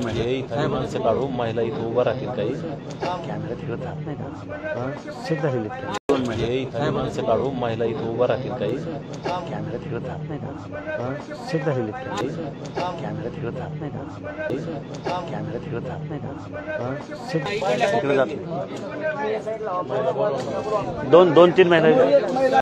हे इथं माणसं काढू महिला इथं उभं राहतील काही कॅमेरा तिकडे जात नाही का सेट झालेले हे इथं माणसं काढू महिला इथं उभं राहतील काही कॅमेरा तिकडे जात नाही का सेट झालेले कॅमेरा तिकडे जात नाही का कॅमेरा तिकडे जात नाही का सेट तिकडे जात दोन 2-3 महिने